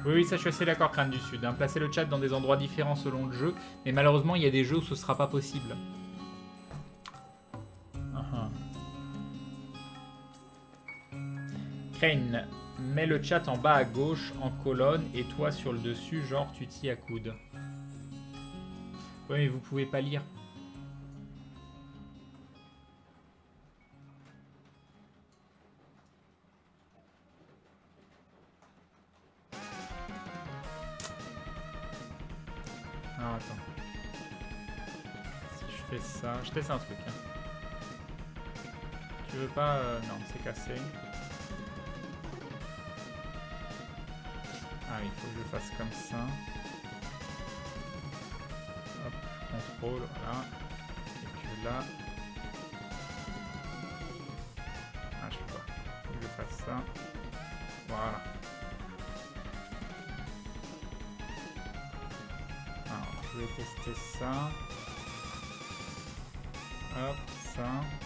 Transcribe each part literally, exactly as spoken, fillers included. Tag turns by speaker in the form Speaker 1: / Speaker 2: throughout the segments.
Speaker 1: Oui, oui, ça je suis assez d'accord, Crâne du Sud. Hein. Placer le chat dans des endroits différents selon le jeu. Mais malheureusement, il y a des jeux où ce sera pas possible. Uh-huh. Crane, mets le chat en bas à gauche en colonne et toi sur le dessus, genre tu t'y accoudes. Oui, mais vous pouvez pas lire. Ah, attends. Si je fais ça... Je teste un truc. Hein. Tu veux pas... Euh... Non, c'est cassé. Ah, il faut que je fasse comme ça. Hop, contrôle, voilà. Et que là... Ah, je peux pas. Il faut que je fasse ça. Voilà. Alors, je vais tester ça. Hop, ça.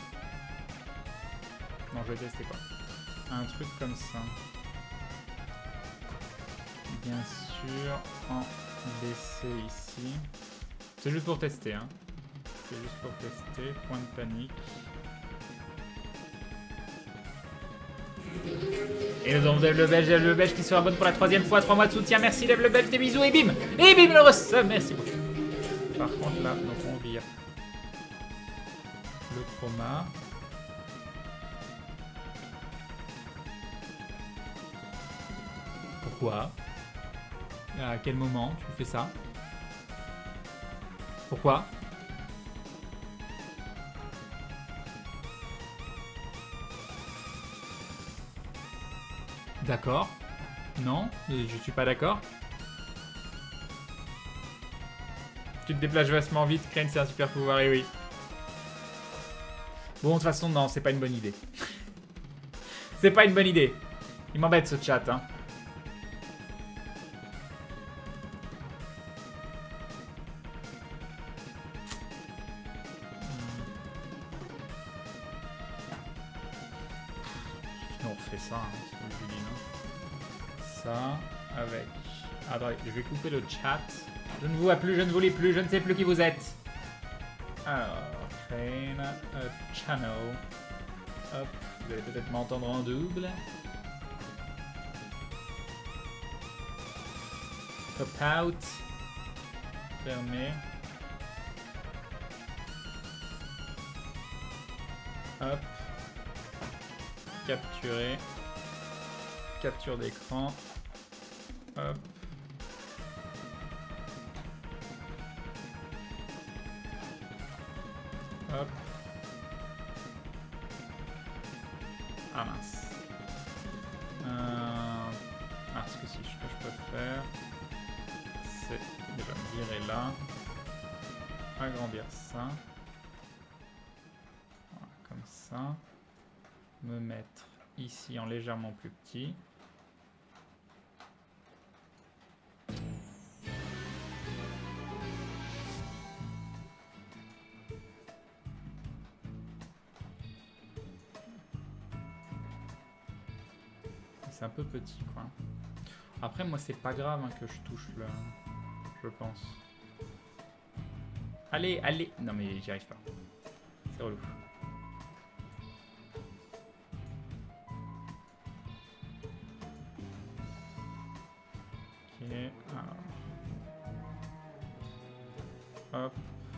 Speaker 1: Non, je vais tester quoi? Un truc comme ça. Bien sûr, en B C ici. C'est juste pour tester, hein. C'est juste pour tester. Point de panique. Et nous avons Dave le Belge, Dave le Belge qui se rabonne pour la troisième fois. Trois mois de soutien. Merci Dave le Belge, des bisous et bim. Et bim le reste. Merci beaucoup. Par contre là, donc on vire le chroma. Pourquoi? À quel moment tu fais ça? Pourquoi? D'accord. Non, je suis pas d'accord. Tu te déplaces vachement vite, Crane, c'est un super pouvoir, et oui. Bon, de toute façon, non, c'est pas une bonne idée. C'est pas une bonne idée. Il m'embête ce chat, hein. On refait ça, hein, c'est ce que je dis, non? Ça, avec... Attendez, je vais couper le chat. Je ne vous vois plus, je ne vous lis plus, je ne sais plus qui vous êtes. Alors, Crane, uh, channel. Hop, vous allez peut-être m'entendre en double. Pop out. Fermé. Hop. Capturer. Capture d'écran. Hop. Hop. Ah mince. Euh... Ah, ce que si, ce que je peux faire, c'est déjà me virer là. Agrandir ça. Voilà, comme ça. Me mettre ici en légèrement plus petit. C'est un peu petit, quoi. Après, moi, c'est pas grave hein, que je touche le... Je pense. Allez, allez. Non, mais j'y arrive pas. C'est relou. Ok, alors. Hop.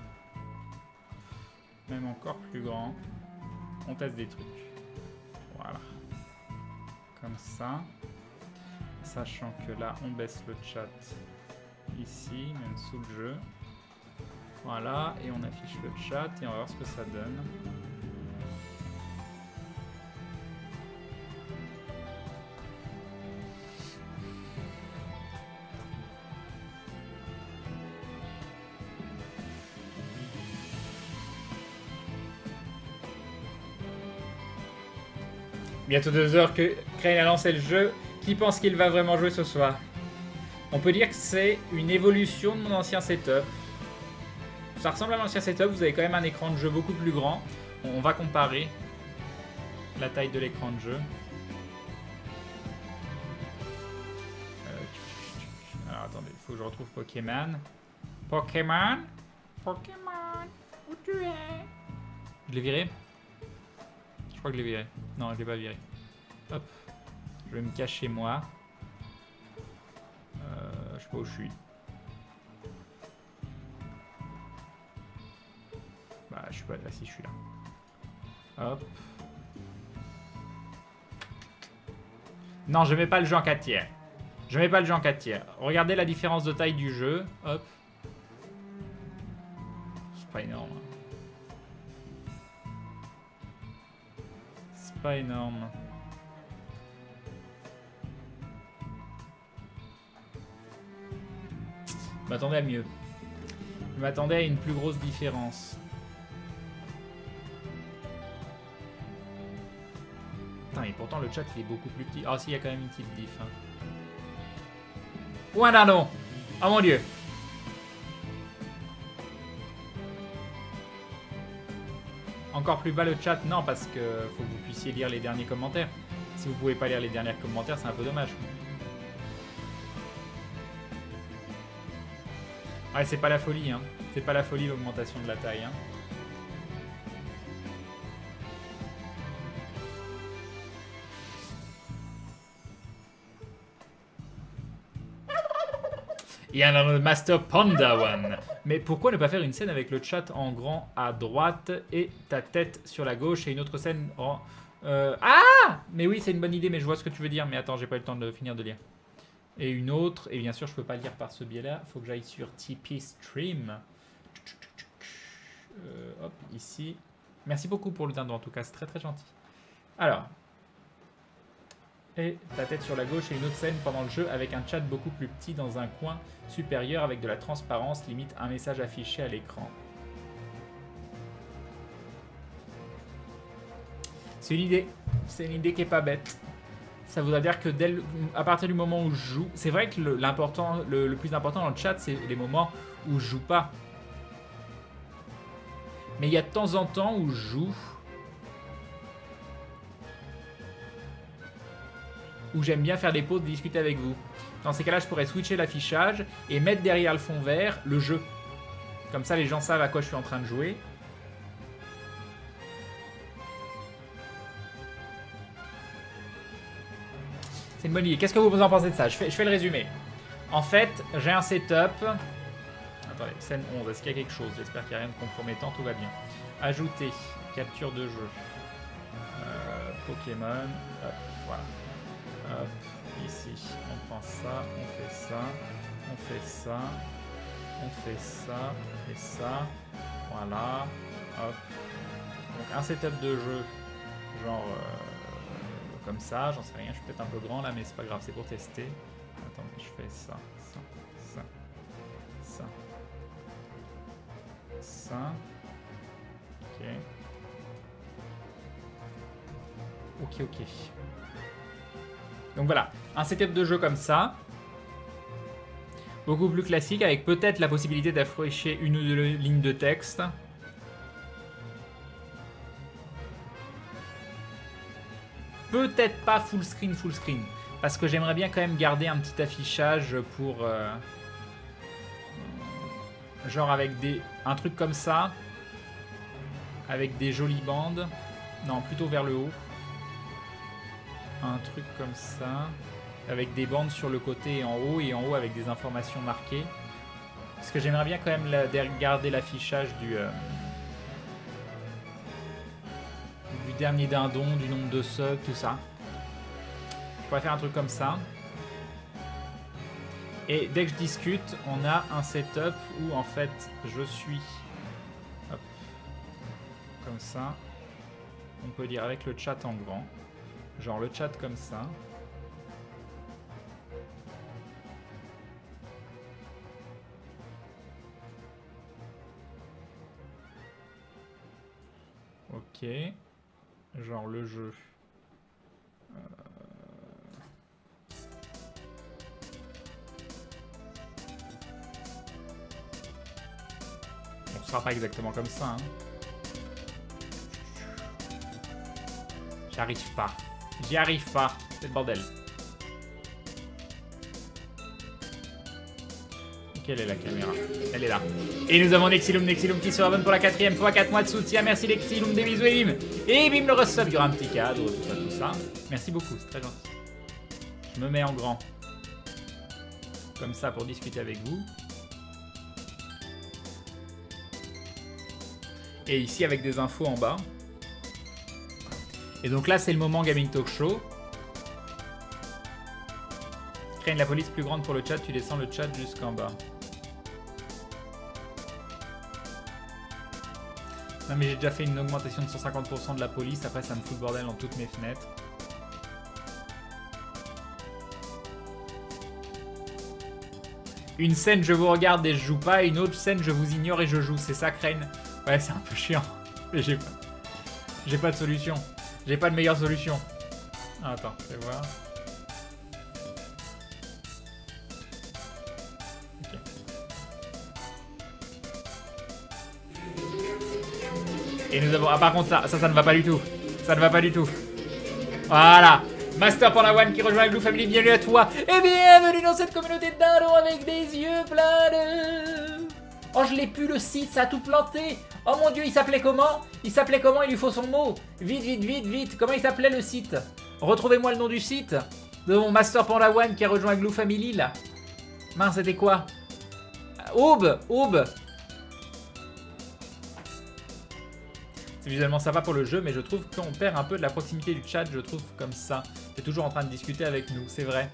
Speaker 1: Même encore plus grand. On teste des trucs. Voilà. Comme ça. Sachant que là, on baisse le chat ici, même sous le jeu. Voilà, et on affiche le chat et on va voir ce que ça donne. Bientôt deux heures que Crane a lancé le jeu. Qui pense qu'il va vraiment jouer ce soir? On peut dire que c'est une évolution de mon ancien setup. Ça ressemble à l'ancien setup, vous avez quand même un écran de jeu beaucoup plus grand. On va comparer la taille de l'écran de jeu. Euh, attendez, il faut que je retrouve Pokémon. Pokémon Pokémon, où tu es? Je l'ai viré? Je crois que je l'ai viré. Non, je l'ai pas viré. Hop. Je vais me cacher moi. Euh, je sais pas où je suis. Bah, je suis pas... Ah si, je suis là. Hop. Non, je mets pas le jeu en quatre tiers. Je mets pas le jeu en quatre tiers. Regardez la différence de taille du jeu. Hop. C'est pas énorme. C'est pas énorme. Je m'attendais à mieux. Je m'attendais à une plus grosse différence. Putain, et pourtant le chat il est beaucoup plus petit. Ah oh, si, il y a quand même une petite diff. Hein. Ou un nano. Oh mon dieu. Encore plus bas le chat? Non, parce que faut que vous puissiez lire les derniers commentaires. Si vous pouvez pas lire les derniers commentaires, c'est un peu dommage. Ouais, c'est pas la folie, hein. C'est pas la folie l'augmentation de la taille, hein. Il y a un Master Panda One. Mais pourquoi ne pas faire une scène avec le chat en grand à droite et ta tête sur la gauche et une autre scène en... Euh... Ah! Mais oui, c'est une bonne idée, mais je vois ce que tu veux dire. Mais attends, j'ai pas eu le temps de finir de lire. Et une autre, et bien sûr, je peux pas lire par ce biais-là. Il faut que j'aille sur T P Stream. Euh, hop, ici. Merci beaucoup pour le dindon, en tout cas, c'est très très gentil. Alors. Et ta tête sur la gauche et une autre scène pendant le jeu avec un chat beaucoup plus petit dans un coin supérieur avec de la transparence, limite un message affiché à l'écran. C'est une idée. C'est une idée qui est pas bête. Ça voudrait dire que dès le, à partir du moment où je joue, c'est vrai que le, l'important, le, le plus important dans le chat, c'est les moments où je joue pas. Mais il y a de temps en temps où je joue, où j'aime bien faire des pauses, discuter avec vous. Dans ces cas-là, je pourrais switcher l'affichage et mettre derrière le fond vert le jeu. Comme ça, les gens savent à quoi je suis en train de jouer. C'est une bonne idée. Qu'est-ce que vous en pensez de ça? je fais, je fais le résumé. En fait, j'ai un setup. Attendez, scène onze. Est-ce qu'il y a quelque chose? J'espère qu'il n'y a rien de compromettant. Tout va bien. Ajouter. Capture de jeu. Euh, Pokémon. Hop, voilà. Hop, ici. On prend ça. On fait ça. On fait ça. On fait ça. Et ça. Voilà. Hop. Donc un setup de jeu. Genre... Euh, comme ça, j'en sais rien, je suis peut-être un peu grand là, mais c'est pas grave, c'est pour tester. Attendez, je fais ça, ça, ça, ça, ça. Ok. Ok, ok. Donc voilà, un setup de jeu comme ça. Beaucoup plus classique, avec peut-être la possibilité d'afficher une ou deux lignes de texte. Peut-être pas full screen, full screen. Parce que j'aimerais bien quand même garder un petit affichage pour... Euh, genre avec des... Un truc comme ça. Avec des jolies bandes. Non, plutôt vers le haut. Un truc comme ça. Avec des bandes sur le côté et en haut. Et en haut avec des informations marquées. Parce que j'aimerais bien quand même la, garder l'affichage du... Euh, du dernier dindon, du nombre de subs, tout ça. Je pourrais faire un truc comme ça. Et dès que je discute, on a un setup où en fait je suis hop, comme ça. On peut dire avec le chat en grand. Genre le chat comme ça. Ok. Genre le jeu. Euh... Bon, ce sera pas exactement comme ça. Hein. J'y arrive pas. J'y arrive pas. C'est le bordel. Quelle est la caméra? Elle est là. Et nous avons Nexilum, Nexilum qui se abonne pour la quatrième fois, quatre mois de soutien. Merci Nexilum, des bisous et bim. Et bim le resub, il y aura un petit cadre, tout ça, tout ça. Merci beaucoup, c'est très gentil. Je me mets en grand. Comme ça pour discuter avec vous. Et ici avec des infos en bas. Et donc là c'est le moment Gaming Talk Show. Crée la police plus grande pour le chat, tu descends le chat jusqu'en bas. Non mais j'ai déjà fait une augmentation de cent cinquante pour cent de la police, après ça me fout le bordel dans toutes mes fenêtres. Une scène je vous regarde et je joue pas, et une autre scène je vous ignore et je joue, c'est ça Crane? Ouais c'est un peu chiant, mais j'ai pas... J'ai pas de solution. J'ai pas de meilleure solution. Ah, attends, je vais voir. Ok. Et nous avons... Ah par contre ça, ça, ça ne va pas du tout. Ça ne va pas du tout. Voilà. Master Panda qui rejoint la Glue Family, bienvenue à toi. Et bienvenue dans cette communauté de dindons avec des yeux pleins de... Oh je l'ai plus le site, ça a tout planté. Oh mon dieu, il s'appelait comment? Il s'appelait comment? Il lui faut son mot. Vite, vite, vite, vite. Comment il s'appelait le site? Retrouvez-moi le nom du site. De mon Master Panda One qui a rejoint la Glue Family là. Mince, c'était quoi? Aube, Aube. C'est visuellement sympa pour le jeu, mais je trouve qu'on perd un peu de la proximité du chat, je trouve comme ça. T'es toujours en train de discuter avec nous, c'est vrai.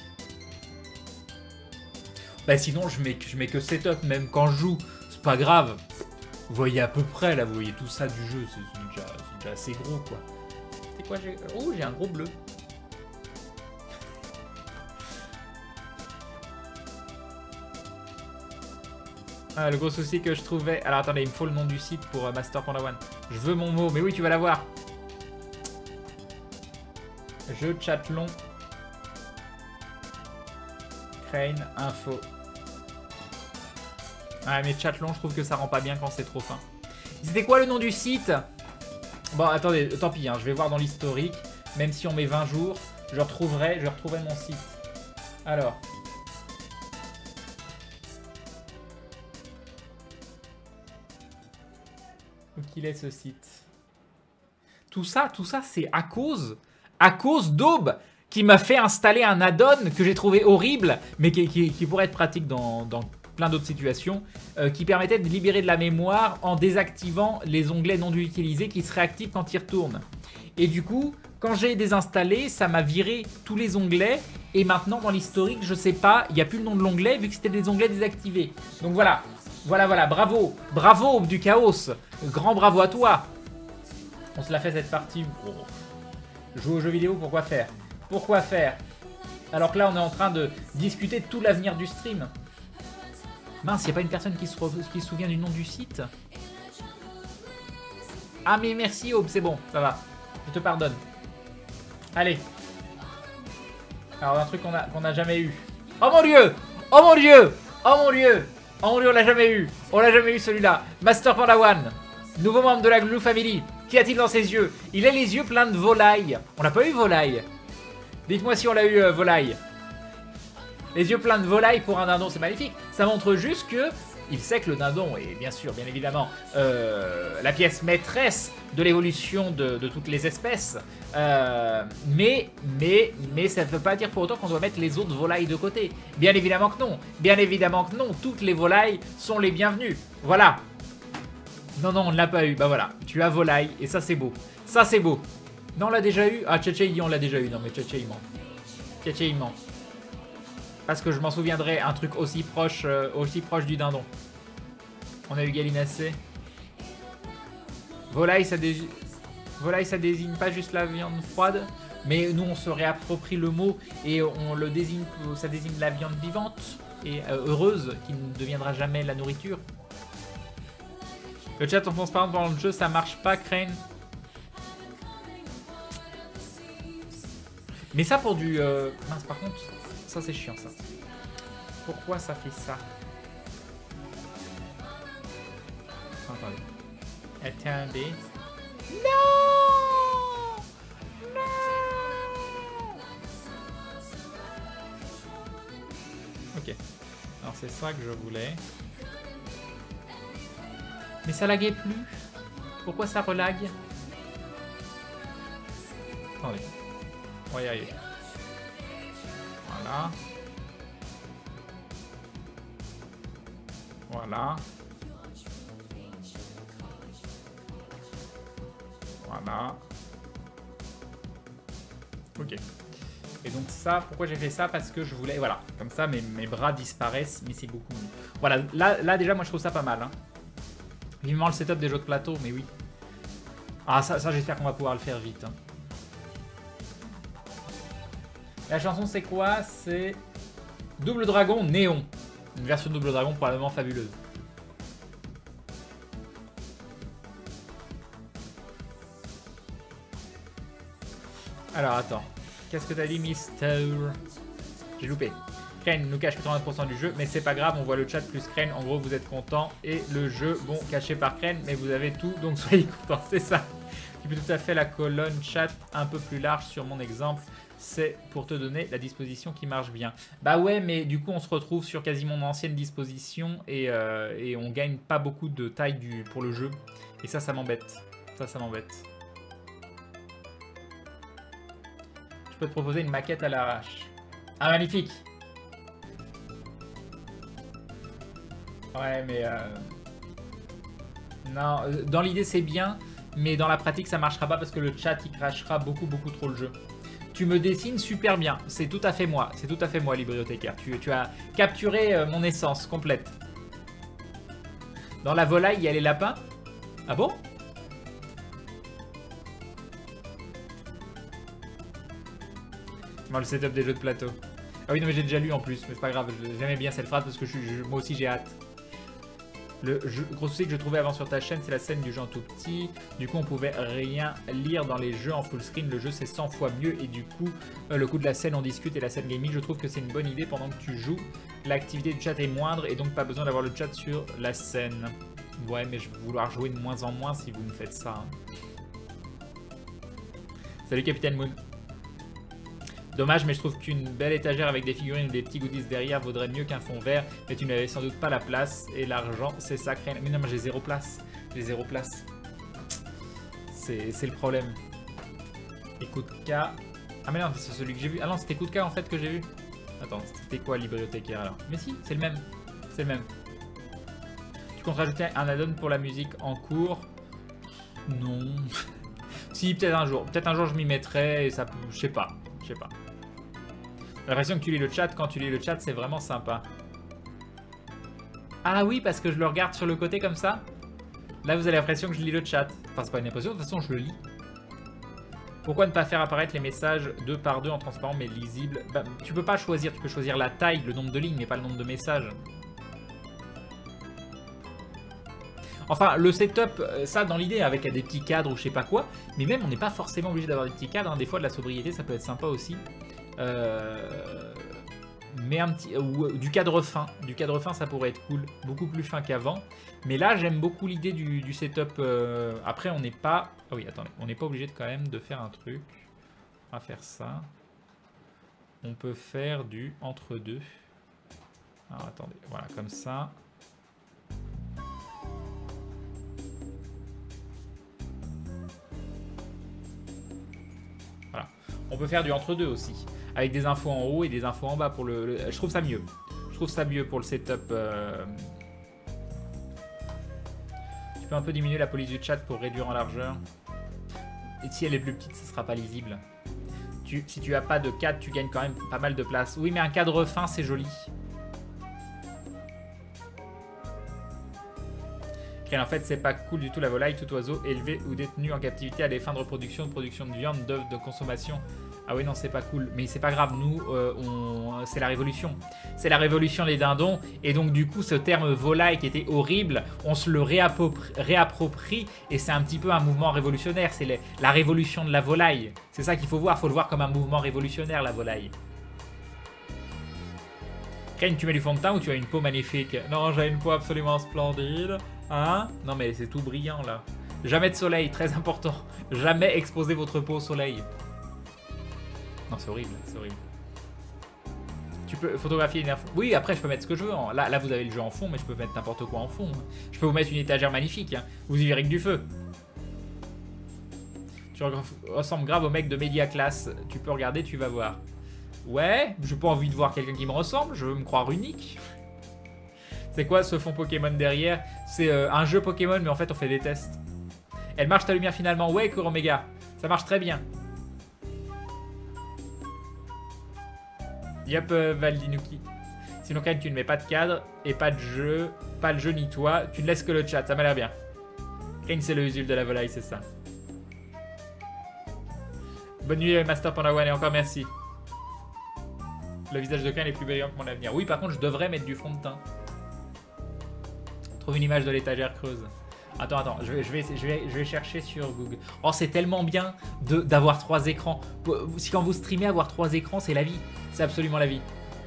Speaker 1: Bah sinon, je mets, je mets que setup, même quand je joue. C'est pas grave. Vous voyez à peu près, là, vous voyez tout ça du jeu. C'est déjà, déjà assez gros, quoi. C'est quoi, j'ai... Oh, j'ai un gros bleu. Ah, le gros souci que je trouvais... Alors, attendez, il me faut le nom du site pour euh, Master Panda One. Je veux mon mot, mais oui, tu vas l'avoir. Jeu chat long. Crane, info. Ah mais chat long, je trouve que ça rend pas bien quand c'est trop fin. C'était quoi le nom du site? Bon attendez, tant pis, hein, je vais voir dans l'historique. Même si on met vingt jours, je retrouverai, je retrouverai mon site. Alors. Où qu'il est ce site? Tout ça, tout ça c'est à cause, à cause d'Aube qui m'a fait installer un add-on que j'ai trouvé horrible, mais qui, qui, qui pourrait être pratique dans... dans plein d'autres situations, euh, qui permettait de libérer de la mémoire en désactivant les onglets non utilisés qui se réactivent quand ils retournent. Et du coup, quand j'ai désinstallé, ça m'a viré tous les onglets, et maintenant dans l'historique, je sais pas, il n'y a plus le nom de l'onglet vu que c'était des onglets désactivés. Donc voilà, voilà, voilà, bravo, bravo du chaos, grand bravo à toi. On se l'a fait cette partie. Oh. Jouer aux jeux vidéo, pourquoi faire? Pourquoi faire? Alors que là, on est en train de discuter de tout l'avenir du stream. Mince, il n'y a pas une personne qui se, qui se souvient du nom du site? Ah mais merci Aube, c'est bon, ça va. Je te pardonne. Allez. Alors un truc qu'on a, qu'on a jamais eu. Oh mon dieu! Oh mon dieu! Oh mon dieu! Oh mon dieu, on l'a jamais eu. On l'a jamais eu celui-là. Master Panda One. Nouveau membre de la Glue Family. Qu'y a-t-il dans ses yeux? Il a les yeux pleins de volailles. On n'a pas eu volaille. Dites-moi si on l'a eu euh, volaille. Les yeux pleins de volailles pour un dindon, c'est magnifique. Ça montre juste que il sait que le dindon est bien sûr, bien évidemment, euh, la pièce maîtresse de l'évolution de, de toutes les espèces. Euh, mais, mais, mais ça ne veut pas dire pour autant qu'on doit mettre les autres volailles de côté. Bien évidemment que non. Bien évidemment que non. Toutes les volailles sont les bienvenues. Voilà. Non, non, on ne l'a pas eu. Bah voilà. Tu as volaille et ça c'est beau. Ça c'est beau. Non, on l'a déjà eu. Ah, Tchatché, il dit on l'a déjà eu. Non, mais Tchatché, il ment. Tchatché, il ment. Parce que je m'en souviendrai, un truc aussi proche, euh, aussi proche du dindon. On a eu Gallinacé. Volaille, ça, dé... Volaille, ça désigne pas juste la viande froide, mais nous, on se réapproprie le mot et on le désigne, ça désigne la viande vivante et euh, heureuse, qui ne deviendra jamais la nourriture. Le chat en transparent pendant le jeu, ça marche pas, Crane. Mais ça pour du... Euh... Mince, par contre... Ça c'est chiant ça. Pourquoi ça fait ça? Attendez. Attendez. Non! Non! Ok. Alors c'est ça que je voulais. Mais ça laguait plus. Pourquoi ça relague? Attendez. On va y arriver. Voilà. Voilà. Voilà. Ok. Et donc ça, pourquoi j'ai fait ça? Parce que je voulais... Voilà, comme ça mes, mes bras disparaissent, mais c'est beaucoup mieux. Voilà, là, là déjà moi je trouve ça pas mal. Hein. Vivement le setup des jeux de plateau, mais oui. Ah ça, ça j'espère qu'on va pouvoir le faire vite. Hein. La chanson c'est quoi? C'est Double Dragon Néon. Une version de Double Dragon probablement fabuleuse. Alors attends. Qu'est-ce que t'as dit, Mister? J'ai loupé. Crane nous cache quatre-vingts pour cent du jeu, mais c'est pas grave, on voit le chat plus Crane. En gros, vous êtes content. Et le jeu, bon, caché par Crane, mais vous avez tout, donc soyez contents. C'est ça. Tu peux tout à fait la colonne chat un peu plus large sur mon exemple. C'est pour te donner la disposition qui marche bien. Bah ouais, mais du coup, on se retrouve sur quasiment mon ancienne disposition et, euh, et on gagne pas beaucoup de taille du, pour le jeu. Et ça, ça m'embête. Ça, ça m'embête. Je peux te proposer une maquette à l'arrache. Ah, magnifique! Ouais, mais... Euh... Non, dans l'idée, c'est bien, mais dans la pratique, ça marchera pas parce que le chat, il crachera beaucoup, beaucoup trop le jeu. Tu me dessines super bien. C'est tout à fait moi. C'est tout à fait moi, bibliothécaire. Tu, tu as capturé euh, mon essence complète. Dans la volaille, il y a les lapins. Ah bon? Bon, le setup des jeux de plateau. Ah oui, non, mais j'ai déjà lu en plus, mais c'est pas grave. J'aimais bien cette phrase parce que je, je, moi aussi j'ai hâte. Le jeu, gros souci que je trouvais avant sur ta chaîne, c'est la scène du jeu en tout petit. Du coup, on pouvait rien lire dans les jeux en full screen. Le jeu, c'est cent fois mieux. Et du coup, euh, le coup de la scène, on discute. Et la scène gaming, je trouve que c'est une bonne idée pendant que tu joues. L'activité du chat est moindre et donc pas besoin d'avoir le chat sur la scène. Ouais, mais je vais vouloir jouer de moins en moins si vous me faites ça. Hein. Salut, Capitaine Moon. Dommage, mais je trouve qu'une belle étagère avec des figurines ou des petits goodies derrière vaudrait mieux qu'un fond vert. Mais tu n'avais sans doute pas la place. Et l'argent, c'est sacré. Mais non, moi j'ai zéro place. J'ai zéro place. C'est le problème. Et coup de K. Ah, mais non, c'est celui que j'ai vu. Ah non, c'était coup de K en fait que j'ai vu. Attends, c'était quoi, bibliothécaire alors? Mais si, c'est le même. C'est le même. Tu comptes rajouter un add-on pour la musique en cours? Non. Si, peut-être un jour. Peut-être un jour je m'y mettrai et ça. Je sais pas. Je sais pas. J'ai l'impression que tu lis le chat. Quand tu lis le chat, c'est vraiment sympa. Ah oui, parce que je le regarde sur le côté comme ça. Là, vous avez l'impression que je lis le chat. Enfin, c'est pas une impression, de toute façon, je le lis. Pourquoi ne pas faire apparaître les messages deux par deux en transparent mais lisible? Bah, tu peux pas choisir. Tu peux choisir la taille, le nombre de lignes, mais pas le nombre de messages. Enfin, le setup, ça dans l'idée, avec des petits cadres ou je sais pas quoi. Mais même, on n'est pas forcément obligé d'avoir des petits cadres. Hein. Des fois, de la sobriété, ça peut être sympa aussi. Euh... Mais un petit... Ou du cadre fin. Du cadre fin, ça pourrait être cool. Beaucoup plus fin qu'avant. Mais là, j'aime beaucoup l'idée du, du setup. Euh... Après, on n'est pas... Ah oui, attendez. On n'est pas obligé de, quand même de faire un truc. On va faire ça. On peut faire du entre-deux. Alors, attendez. Voilà, comme ça. Voilà. On peut faire du entre-deux aussi. Avec des infos en haut et des infos en bas pour le, le... Je trouve ça mieux. Je trouve ça mieux pour le setup. Euh... Tu peux un peu diminuer la police du chat pour réduire en largeur. Et si elle est plus petite, ce sera pas lisible. Tu... Si tu as pas de cadre, tu gagnes quand même pas mal de place. Oui, mais un cadre fin, c'est joli. En fait, c'est pas cool du tout la volaille. Tout oiseau élevé ou détenu en captivité à des fins de reproduction, de production de viande, d'œufs, de consommation. Ah oui, non, c'est pas cool. Mais c'est pas grave, nous, euh, on... c'est la révolution. C'est la révolution des dindons. Et donc, du coup, ce terme volaille qui était horrible, on se le réapproprie, réapproprie et c'est un petit peu un mouvement révolutionnaire. C'est les... la révolution de la volaille. C'est ça qu'il faut voir. Il faut le voir comme un mouvement révolutionnaire, la volaille. Crane, tu mets du fond de teint ou tu as une peau magnifique? Non, j'ai une peau absolument splendide. Hein? Non, mais c'est tout brillant, là. Jamais de soleil, très important. Jamais exposer votre peau au soleil. Non, c'est horrible, c'est horrible. Tu peux photographier une info. Oui, après, je peux mettre ce que je veux. En... Là, là, vous avez le jeu en fond, mais je peux mettre n'importe quoi en fond. Je peux vous mettre une étagère magnifique. Hein. Vous y verrez que du feu. Tu ressembles grave au mec de Media Class. Tu peux regarder, tu vas voir. Ouais, j'ai pas envie de voir quelqu'un qui me ressemble. Je veux me croire unique. C'est quoi ce fond Pokémon derrière? C'est euh, un jeu Pokémon, mais en fait, on fait des tests. Elle marche ta lumière finalement. Ouais, Kuromega. Ça marche très bien. Yep, euh, Valdinuki. Sinon, quand même, tu ne mets pas de cadre et pas de jeu, pas le jeu ni toi. Tu ne laisses que le chat, ça m'a l'air bien. Kane, c'est le Usul de la volaille, c'est ça. Bonne nuit, Master Pandawan, et encore merci. Le visage de Kane est plus brillant que mon avenir. Oui, par contre, je devrais mettre du fond de teint. Trouve une image de l'étagère creuse. Attends, attends, je vais, je vais, je vais, je vais chercher sur Google. Oh, c'est tellement bien d'avoir trois écrans. Si quand vous streamez, avoir trois écrans, c'est la vie. C'est absolument la vie.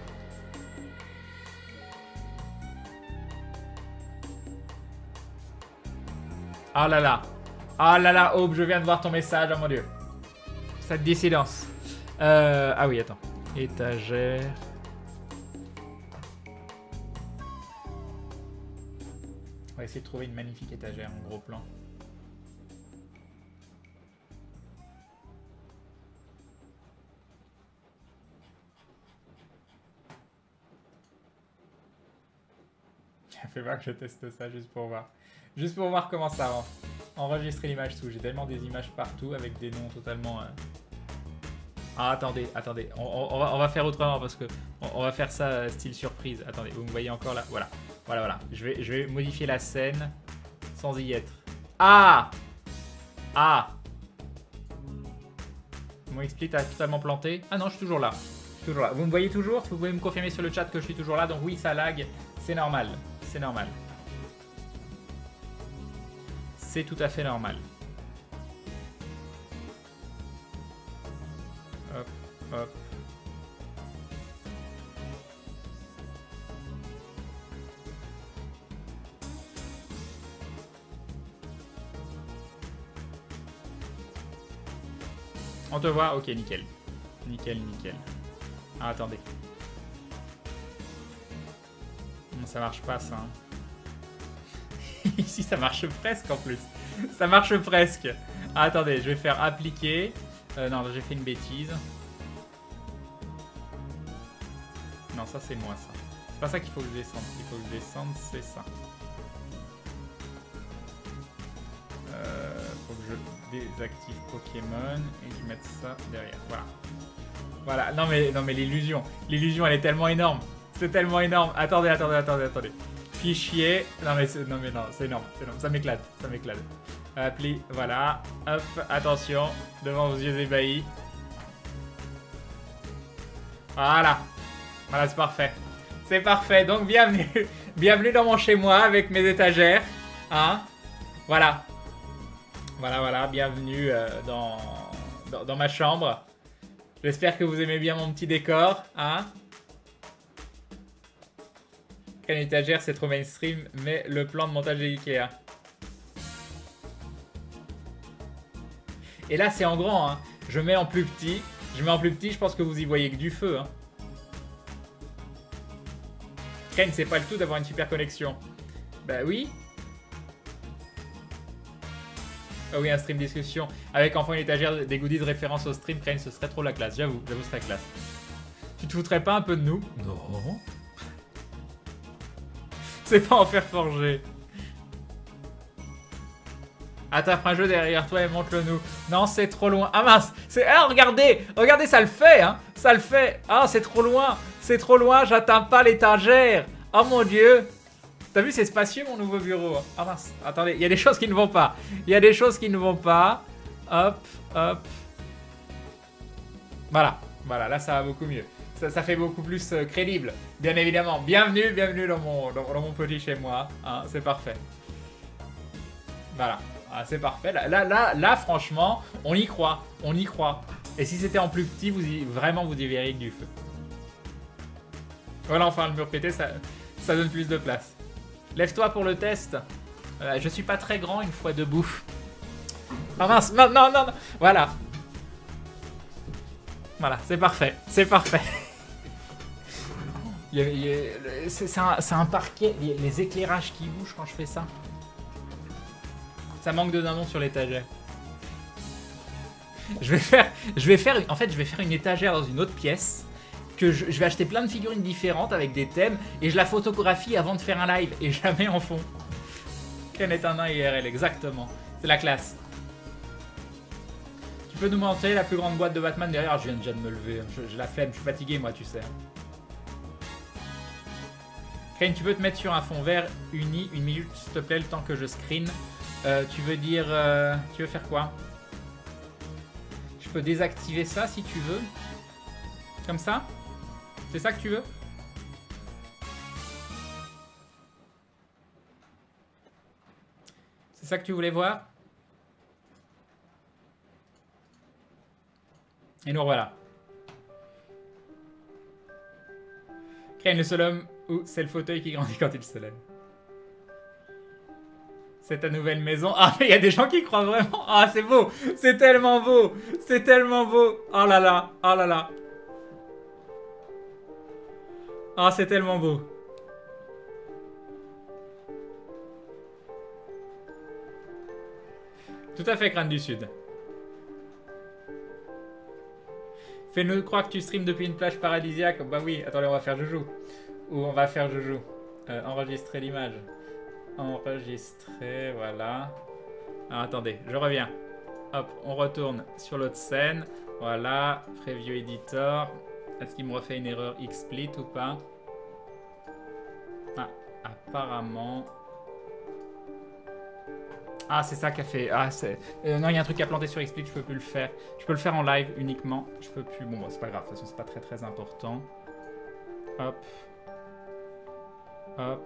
Speaker 1: Ah là là. Ah là là, Aube, je viens de voir ton message, oh mon dieu. Cette dissidence. Euh, ah oui, attends. Étagère. On va essayer de trouver une magnifique étagère en gros plan. Fais voir que je teste ça juste pour voir. Juste pour voir comment ça rend. Enregistrer l'image sous. J'ai tellement des images partout avec des noms totalement... Euh... Ah, attendez, attendez. On, on, on, va, on va faire autrement parce que on, on va faire ça style surprise. Attendez, vous me voyez encore là? Voilà. Voilà, voilà. Je vais, je vais modifier la scène sans y être. Ah! Ah! Mon XSplit a totalement planté. Ah non, je suis toujours là. Je suis toujours là. Vous me voyez toujours? Vous pouvez me confirmer sur le chat que je suis toujours là. Donc oui, ça lag. C'est normal. C'est normal. C'est tout à fait normal. Hop, hop. On te voit? Ok, nickel. Nickel, nickel. Ah, attendez. Non, ça marche pas, ça. Hein. Ici, ça marche presque, en plus. Ça marche presque. Ah, attendez, je vais faire appliquer. Euh, non, j'ai fait une bêtise. Non, ça, c'est moi, ça. C'est pas ça qu'il faut que je descende. Ce qu'il faut que je descende, c'est ça. Euh, faut que je désactive Pokémon et je mette ça derrière. Voilà. Voilà. Non mais, non mais l'illusion. L'illusion, elle est tellement énorme. C'est tellement énorme. Attendez, attendez, attendez, attendez. Fichier. Non mais, non mais non, c'est énorme. C'est énorme. Ça m'éclate. Ça m'éclate. Appli. Voilà. Hop. Attention. Devant vos yeux ébahis. Voilà. Voilà, c'est parfait. C'est parfait. Donc bienvenue. Bienvenue dans mon chez-moi avec mes étagères. Hein? Voilà. Voilà, voilà, bienvenue euh, dans, dans, dans ma chambre. J'espère que vous aimez bien mon petit décor, hein. Quelle étagère, c'est trop mainstream, mais le plan de montage de Ikea. Et là, c'est en grand, hein. Je mets en plus petit. Je mets en plus petit, je pense que vous y voyez que du feu, hein. Ken, c'est pas le tout d'avoir une super connexion. Bah oui. Ah oui, un stream discussion. Avec enfin une étagère des goodies de référence au stream, Crane, ce serait trop la classe. J'avoue, j'avoue, ce serait classe. Tu te foutrais pas un peu de nous? Non. C'est pas en faire forger. Ah, t'as un jeu derrière toi et montre-le nous. Non, c'est trop loin. Ah mince, c'est... Ah, regardez, regardez, ça le fait, hein. Ça le fait. Ah, c'est trop loin. C'est trop loin, j'atteins pas l'étagère. Oh mon dieu. T'as vu, c'est spacieux mon nouveau bureau. Ah mince, attendez, il y a des choses qui ne vont pas. Il y a des choses qui ne vont pas. Hop, hop. Voilà, voilà, là ça va beaucoup mieux. Ça, ça fait beaucoup plus euh, crédible, bien évidemment. Bienvenue, bienvenue dans mon, dans, dans mon petit chez moi. Hein, c'est parfait. Voilà, ah, c'est parfait. Là, là, là, là, franchement, on y croit. On y croit. Et si c'était en plus petit, vous y, vraiment, vous y verriez que du feu. Voilà, enfin, le mur pété, ça, ça donne plus de place. Lève-toi pour le test. Euh, je suis pas très grand une fois debout. Ah mince, non, non, non, non. Voilà. Voilà, c'est parfait. C'est parfait. C'est un, un parquet, les, les éclairages qui bougent quand je fais ça. Ça manque de dindons sur l'étagère. Je vais faire, je vais faire, en fait, je vais faire une étagère dans une autre pièce. Que je, je vais acheter plein de figurines différentes avec des thèmes et je la photographie avant de faire un live et je la mets en fond. Ken est un nain I R L, exactement. C'est la classe. Tu peux nous montrer la plus grande boîte de Batman derrière? Je viens déjà de me lever. J'ai la flemme, je suis fatigué moi, tu sais. Ken, tu peux te mettre sur un fond vert uni une minute s'il te plaît, le temps que je screen. Euh, tu veux dire... Euh, tu veux faire quoi? Je peux désactiver ça si tu veux. Comme ça? C'est ça que tu veux? C'est ça que tu voulais voir? Et nous revoilà. Crane, le seul homme où c'est le fauteuil qui grandit quand il se lève. C'est ta nouvelle maison. Ah, mais il y a des gens qui croient vraiment. Ah, c'est beau. C'est tellement beau. C'est tellement beau. Oh là là. Oh là là. Ah, c'est tellement beau. Tout à fait, Crâne du Sud. Fais-nous croire que tu streams depuis une plage paradisiaque. Bah oui, attendez, on va faire Joujou. Ou on va faire Joujou. Euh, enregistrer l'image. Enregistrer, voilà. Alors attendez, je reviens. Hop, on retourne sur l'autre scène. Voilà, Preview Editor. Est-ce qu'il me refait une erreur XSplit ou pas? Ah, apparemment... Ah, c'est ça qu'a fait... Ah, c'est... Euh, non, il y a un truc à planter sur XSplit, je peux plus le faire. Je peux le faire en live uniquement. Je peux plus... Bon, bon c'est pas grave, de toute façon, c'est pas très très important. Hop. Hop.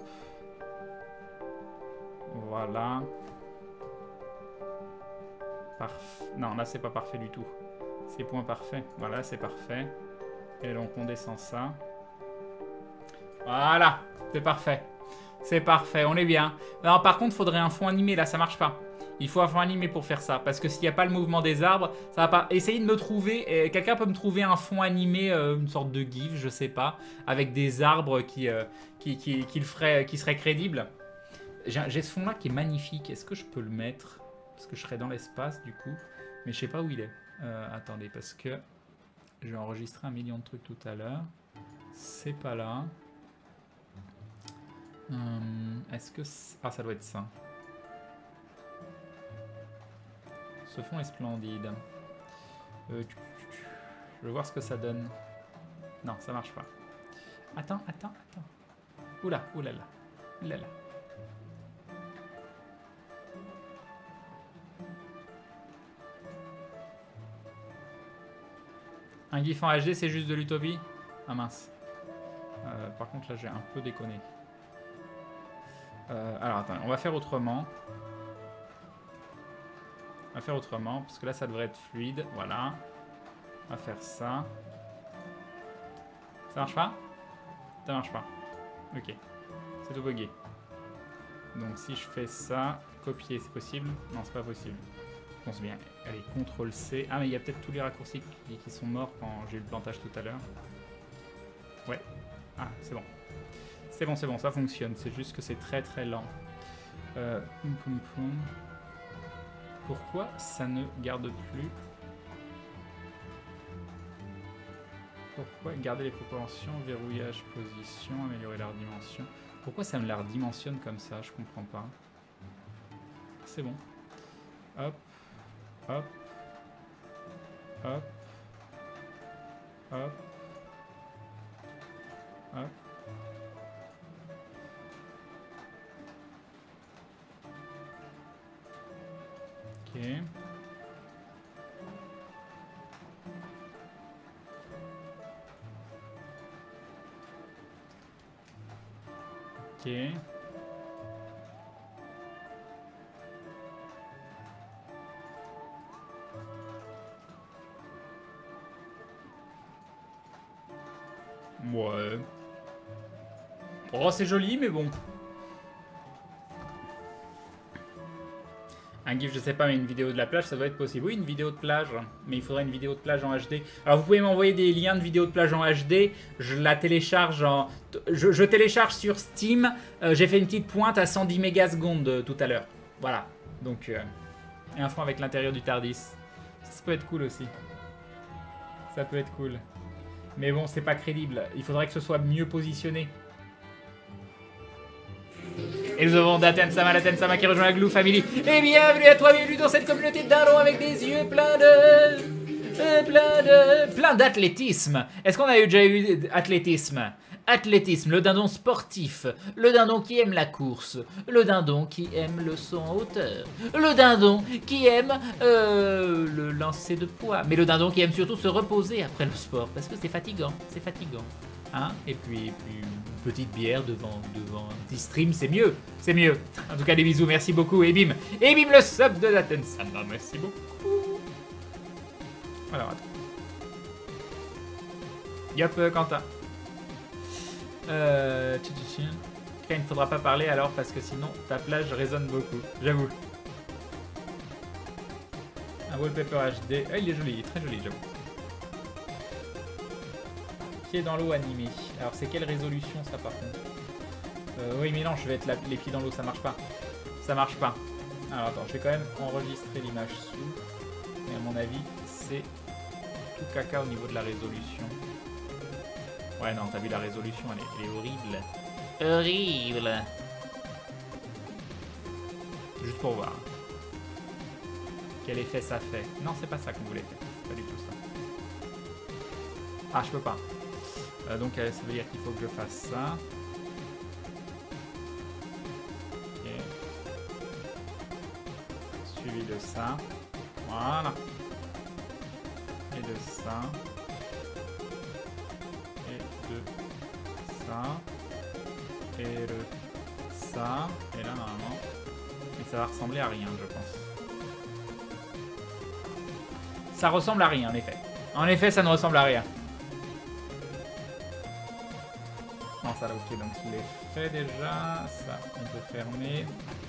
Speaker 1: Voilà. Parfait. Non, là, c'est pas parfait du tout. C'est point parfait. Voilà, c'est parfait. Et donc, on descend ça. Voilà, c'est parfait. C'est parfait, on est bien. Non, par contre, il faudrait un fond animé, là, ça marche pas. Il faut un fond animé pour faire ça. Parce que s'il n'y a pas le mouvement des arbres, ça va pas... Essayez de me trouver... Quelqu'un peut me trouver un fond animé, euh, une sorte de GIF, je sais pas, avec des arbres qui, euh, qui, qui, qui, le ferait, qui seraient crédibles. J'ai ce fond-là qui est magnifique. Est-ce que je peux le mettre? Parce que je serais dans l'espace, du coup. Mais je sais pas où il est. Euh, attendez, parce que... Je vais enregistrer un million de trucs tout à l'heure. C'est pas là. Hum, Est-ce que... Ah, ça doit être ça. Ce fond est splendide. Euh, je veux voir ce que ça donne. Non, ça marche pas. Attends, attends, attends. Oula, oulala. Oulala. Un gif en H D, c'est juste de l'utopie? Ah mince. Euh, par contre, là, j'ai un peu déconné. Euh, alors, attends, on va faire autrement. On va faire autrement, parce que là, ça devrait être fluide. Voilà. On va faire ça. Ça marche pas? Ça marche pas. Ok. C'est tout bugué. Donc, si je fais ça, copier, c'est possible? Non, c'est pas possible. Je pense bien. Allez, contrôle C. Ah, mais il y a peut-être tous les raccourcis qui, qui sont morts quand j'ai eu le plantage tout à l'heure. Ouais. Ah, c'est bon. C'est bon, c'est bon, ça fonctionne. C'est juste que c'est très très lent. Euh, poum, poum, poum. Pourquoi ça ne garde plus? Pourquoi garder les proportions, verrouillage, position, améliorer la redimension? Pourquoi ça me la redimensionne comme ça? Je comprends pas. C'est bon. Hop. Hop. Hop. Hop. Hop. Ok. Ok. Ouais. Oh, c'est joli, mais bon. Un gif, je sais pas, mais une vidéo de la plage, ça doit être possible. Oui, une vidéo de plage, mais il faudrait une vidéo de plage en H D. Alors vous pouvez m'envoyer des liens de vidéos de plage en H D. Je la télécharge en... Je, je télécharge sur Steam. Euh, J'ai fait une petite pointe à cent dix mégasecondes euh, tout à l'heure. Voilà. Donc, euh, un fond avec l'intérieur du Tardis. Ça, ça peut être cool aussi. Ça peut être cool. Mais bon, c'est pas crédible. Il faudrait que ce soit mieux positionné. Et nous avons Daten-sama, Daten-sama qui rejoint la Glue Family. Et bienvenue à toi, bienvenue dans cette communauté de dindons avec des yeux pleins de... Euh, plein de... plein d'athlétisme. Est-ce qu'on a déjà eu athlétisme? Athlétisme, le dindon sportif, le dindon qui aime la course, le dindon qui aime le saut en hauteur, le dindon qui aime euh, le lancer de poids, mais le dindon qui aime surtout se reposer après le sport, parce que c'est fatigant, c'est fatigant. Hein, et puis, et puis une petite bière devant, devant un petit stream, c'est mieux, c'est mieux. En tout cas, des bisous, merci beaucoup, et bim, et bim le sub de Daten-sama, merci beaucoup. Alors, attends. Yop, euh, Quentin. Euh, il ne faudra pas parler alors parce que sinon ta plage résonne beaucoup, j'avoue. Un wallpaper H D, ah, il est joli, il est très joli, j'avoue. Pieds dans l'eau animé. Alors c'est quelle résolution ça par contre? euh, Oui mais non, je vais être la, les pieds dans l'eau, ça marche pas. Ça marche pas. Alors attends, je vais quand même enregistrer l'image sous. Mais à mon avis, c'est tout caca au niveau de la résolution. Ouais, non, t'as vu la résolution, elle est, elle est horrible. Horrible. Juste pour voir. Quel effet ça fait. Non, c'est pas ça qu'on voulait faire. C'est pas du tout ça. Ah, je peux pas. Euh, donc, euh, ça veut dire qu'il faut que je fasse ça. Ok. Suivi de ça. Voilà. Et de ça. De ça et le ça et là normalement et ça va ressembler à rien je pense. Ça ressemble à rien en effet. En effet ça ne ressemble à rien. Non ça là ok donc je l'ai fait déjà. Ça on peut fermer.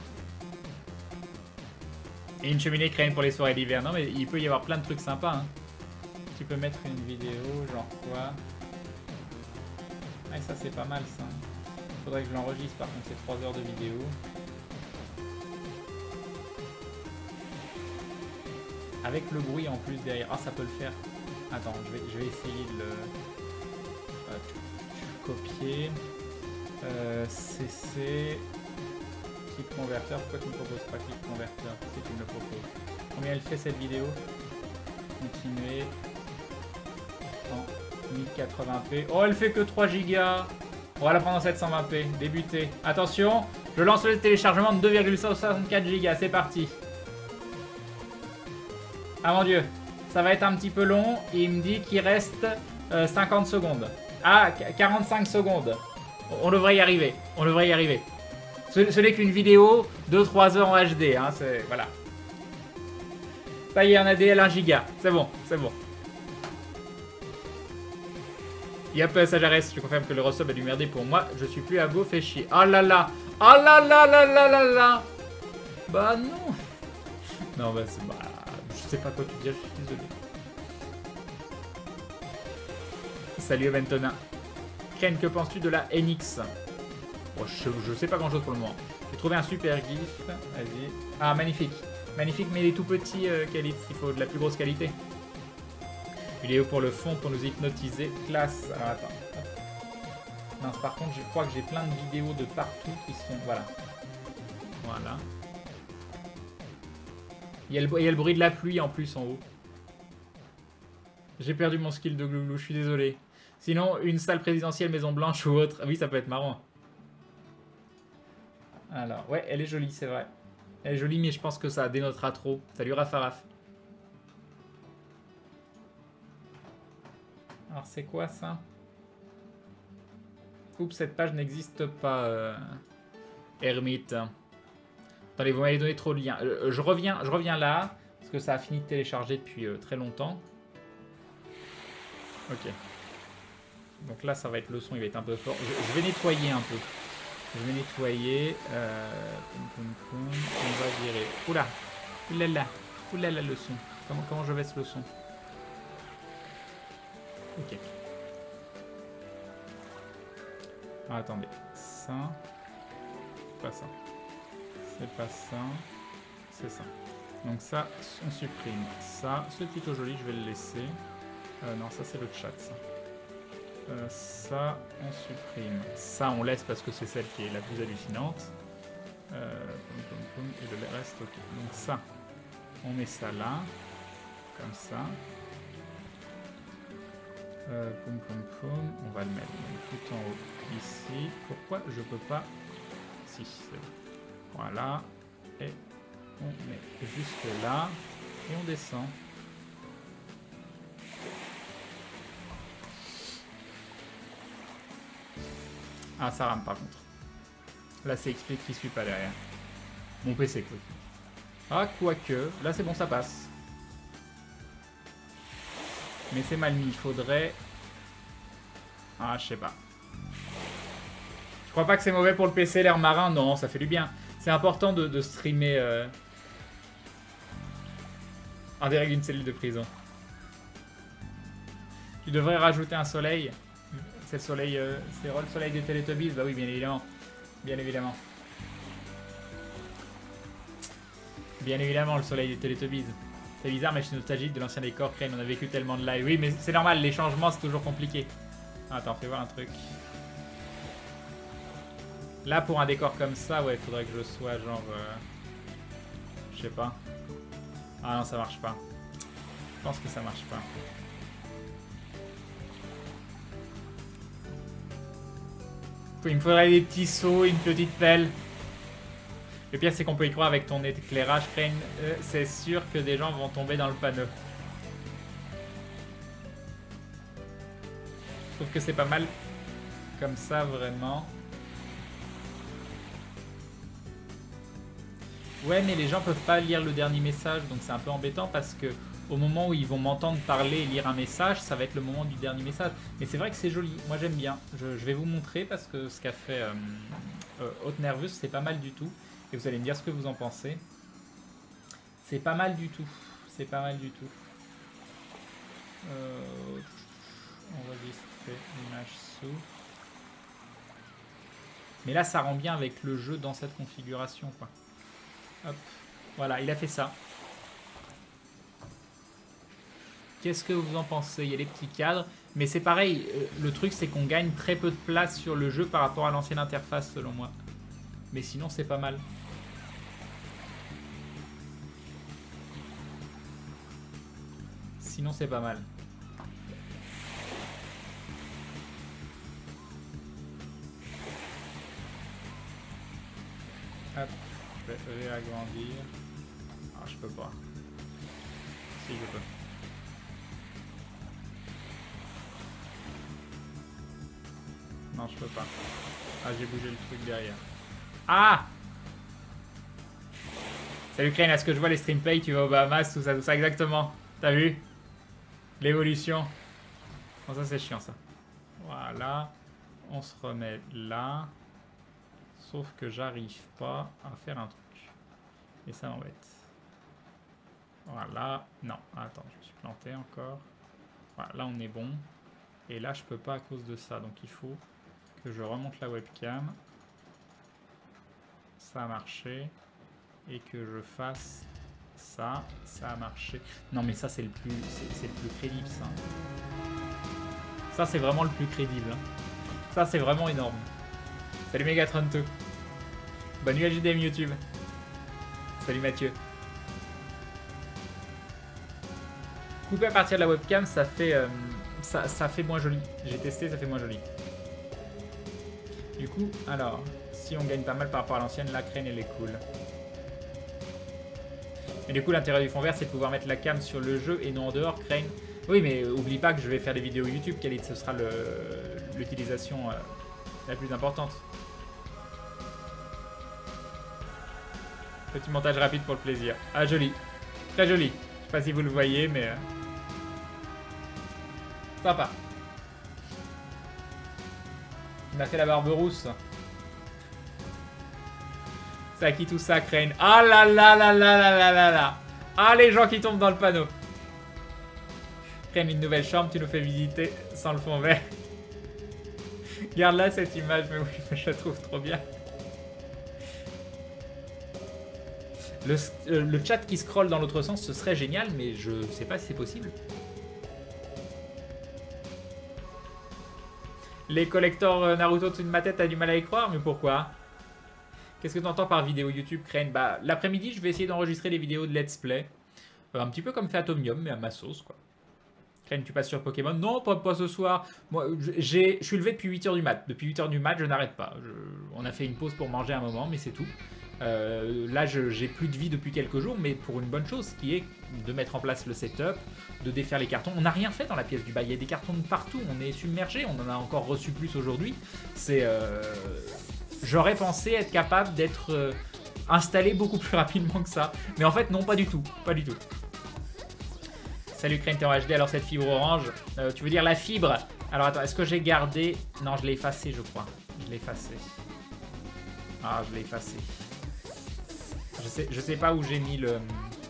Speaker 1: Et une cheminée crème pour les soirées d'hiver. Non mais il peut y avoir plein de trucs sympas hein. Tu peux mettre une vidéo genre quoi. Ah, ça c'est pas mal ça. Faudrait que je l'enregistre par contre, c'est trois heures de vidéo. Avec le bruit en plus derrière. Ah ça peut le faire. Attends, je vais, je vais essayer de le euh, copier. Euh, C C clip converteur. Pourquoi tu ne me proposes pas clip converteur si tu me le proposes? Combien elle fait cette vidéo? Continuer. mille quatre-vingts p. Oh, elle fait que trois gigas. On va la prendre en sept cent vingt p. Débuter. Attention, je lance le téléchargement de deux virgule soixante-quatre gigas. C'est parti. Ah mon dieu. Ça va être un petit peu long. Il me dit qu'il reste euh, cinquante secondes. Ah, quarante-cinq secondes. On devrait y arriver. On devrait y arriver. Ce, ce n'est qu'une vidéo de trois heures en H D. Hein, voilà. Ça y est, on a D L un giga. C'est bon, c'est bon. Yep, ça j'arrête, je confirme que le resub a dû merder pour moi, je suis plus à beau, fait chier. Oh là là. Oh là là là là là là. Bah non. Non bah c'est... Bah, je sais pas quoi te dire, je suis désolé. Salut Aventona. Ken, que penses-tu de la N X? Oh, je, je sais pas grand chose pour le moment. J'ai trouvé un super gif, vas-y. Ah magnifique. Magnifique mais il est tout petit, euh, Khalid, il faut de la plus grosse qualité. Vidéo pour le fond pour nous hypnotiser. Classe. Alors attends. Non, par contre, je crois que j'ai plein de vidéos de partout qui sont... Voilà. Voilà. Il y a le, il y a le bruit de la pluie en plus en haut. J'ai perdu mon skill de glouglou, je suis désolé. Sinon, une salle présidentielle, Maison Blanche ou autre. Oui, ça peut être marrant. Alors, ouais, elle est jolie, c'est vrai. Elle est jolie, mais je pense que ça dénotera trop. Salut Rafaraf. Alors c'est quoi ça? Oups, cette page n'existe pas, euh... Hermite. Attendez, vous m'avez donné trop de liens. Euh, je, reviens, je reviens là, parce que ça a fini de télécharger depuis euh, très longtemps. Ok. Donc là, ça va être le son, il va être un peu fort. Je, je vais nettoyer un peu. Je vais nettoyer. Euh... Poum, poum, poum. On va virer. Oula. Oulala. Oulala le son. Comment, comment je baisse le son? Ok. Ah, attendez. Ça. C'est pas ça. C'est pas ça. C'est ça. Donc ça, on supprime. Ça, c'est plutôt joli, je vais le laisser. Euh, non, ça c'est le chat, ça. Euh, ça, on supprime. Ça, on laisse parce que c'est celle qui est la plus hallucinante. Euh, poum, poum, poum, et le reste, ok. Donc ça, on met ça là. Comme ça. Euh, poum, poum, poum. On va le mettre tout en haut ici. Pourquoi je peux pas... Si, c'est bon. Voilà. Et on met juste là. Et on descend. Ah, ça rame par contre. Là, c'est X P qui suit pas derrière. Mon P C, quoi. Ah, quoique. Là, c'est bon, ça passe. Mais c'est mal mis. Il faudrait... Ah, je sais pas. Je crois pas que c'est mauvais pour le P C, l'air marin. Non, ça fait du bien. C'est important de, de streamer euh... en direct d'une cellule de prison. Tu devrais rajouter un soleil. C'est le soleil, euh, c'est le soleil des Teletubbies. Bah oui, bien évidemment. Bien évidemment. Bien évidemment, le soleil des Teletubbies. C'est bizarre, mais je suis nostalgique de l'ancien décor. Crane, on a vécu tellement de live. Oui, mais c'est normal, les changements, c'est toujours compliqué. Attends, fais voir un truc. Là, pour un décor comme ça, ouais, il faudrait que je sois genre... Euh, je sais pas. Ah non, ça marche pas. Je pense que ça marche pas. Il me faudrait des petits seaux, une petite pelle. Le pire, c'est qu'on peut y croire avec ton éclairage, Crane. Euh, c'est sûr que des gens vont tomber dans le panneau. Je trouve que c'est pas mal comme ça, vraiment. Ouais, mais les gens peuvent pas lire le dernier message, donc c'est un peu embêtant parce que au moment où ils vont m'entendre parler et lire un message, ça va être le moment du dernier message. Mais c'est vrai que c'est joli, moi j'aime bien. Je, je vais vous montrer parce que ce qu'a fait euh, euh, Haute Nerveuse, c'est pas mal du tout. Et vous allez me dire ce que vous en pensez. C'est pas mal du tout. C'est pas mal du tout. Euh, enregistrer image sous. Mais là, ça rend bien avec le jeu dans cette configuration, quoi. Hop. Voilà, il a fait ça. Qu'est-ce que vous en pensez? Il y a des petits cadres. Mais c'est pareil, le truc c'est qu'on gagne très peu de place sur le jeu par rapport à l'ancienne interface selon moi. Mais sinon c'est pas mal. Sinon c'est pas mal. Hop, je vais réagrandir. Ah, je peux pas. Si, je peux. Non, je peux pas. Ah, j'ai bougé le truc derrière. Ah! Salut Crane, est-ce que je vois les stream play? Tu vas aux Bahamas, tout ça, tout ça, exactement. T'as vu? L'évolution. Bon, ça c'est chiant ça. Voilà. On se remet là. Sauf que j'arrive pas à faire un truc. Et ça m'embête. Voilà. Non, attends, je me suis planté encore. Voilà, là on est bon. Et là je peux pas à cause de ça. Donc il faut que je remonte la webcam. Ça a marché. Et que je fasse ça. Ça a marché. Non mais ça c'est le plus c'est le plus crédible ça. Ça c'est vraiment le plus crédible. Hein. Ça c'est vraiment énorme. Salut Megatron deux. Bonne nuit à J D M YouTube. Salut Mathieu. Couper à partir de la webcam, ça fait, euh, ça, ça fait moins joli. J'ai testé, ça fait moins joli. Du coup, alors, si on gagne pas mal par rapport à l'ancienne, la Crane elle est cool. Mais du coup, l'intérêt du fond vert, c'est de pouvoir mettre la cam sur le jeu et non en dehors, Crane. Oui, mais oublie pas que je vais faire des vidéos YouTube, quelle est, ce sera l'utilisation euh, la plus importante. Petit montage rapide pour le plaisir. Ah, joli. Très joli. Je sais pas si vous le voyez, mais... Euh... sympa. Il m'a fait la barbe rousse. C'est à qui tout ça, Crane? Ah là là là là là là là là. Ah, les gens qui tombent dans le panneau. Crane, une nouvelle chambre, tu nous fais visiter sans le fond vert. Regarde là cette image, mais oui, je la trouve trop bien. Le, euh, le chat qui scrolle dans l'autre sens, ce serait génial, mais je sais pas si c'est possible. Les collecteurs Naruto tout de ma tête, t'as du mal à y croire, mais pourquoi? Qu'est-ce que tu entends par vidéo YouTube, Crane? Bah, l'après-midi, je vais essayer d'enregistrer les vidéos de Let's Play. Euh, un petit peu comme fait Atomium, mais à ma sauce, quoi. Crane, tu passes sur Pokémon? Non, pas, pas ce soir. Moi, j'ai, je suis levé depuis huit heures du mat. Depuis huit heures du mat, je n'arrête pas. Je, on a fait une pause pour manger un moment, mais c'est tout. Euh, là, j'ai plus de vie depuis quelques jours, mais pour une bonne chose, qui est de mettre en place le setup, de défaire les cartons. On n'a rien fait dans la pièce du bas. Il y a des cartons de partout. On est submergé. On en a encore reçu plus aujourd'hui. C'est... Euh... J'aurais pensé être capable d'être euh, installé beaucoup plus rapidement que ça. Mais en fait, non, pas du tout. Pas du tout. Salut Crane, t'es en H D, alors cette fibre orange, euh, tu veux dire la fibre? Alors attends, est-ce que j'ai gardé... Non, je l'ai effacé, je crois. Je l'ai effacé. Ah, je l'ai effacé. Je sais, je sais pas où j'ai mis le...